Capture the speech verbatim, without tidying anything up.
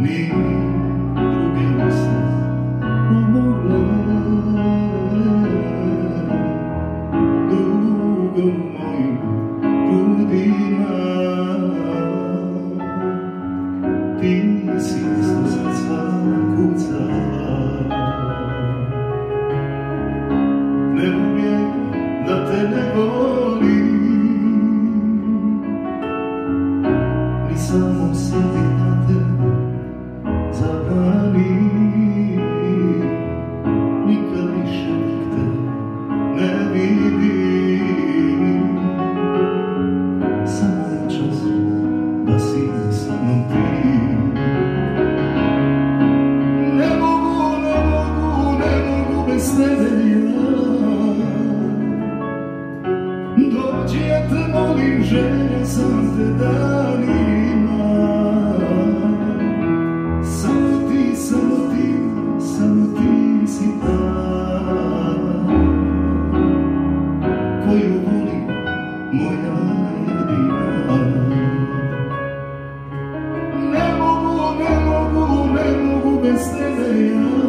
ni druge usta pomogle dugom mojim grudima. Ti si isto srca kuca, ne umijem da te ne volim, ni samom sebi da te zabranim. Nikad više te ne vidim, samo čas da si sa mnom ti. Ne mogu, ne mogu, ne mogu bez tebe ja. Dođi, ja te molim, želja sam te danima. Samo ti, samo ti, samo ti si ta koju volim, moja jedina. Ne mogu, ne mogu, ne mogu bez tebe ja.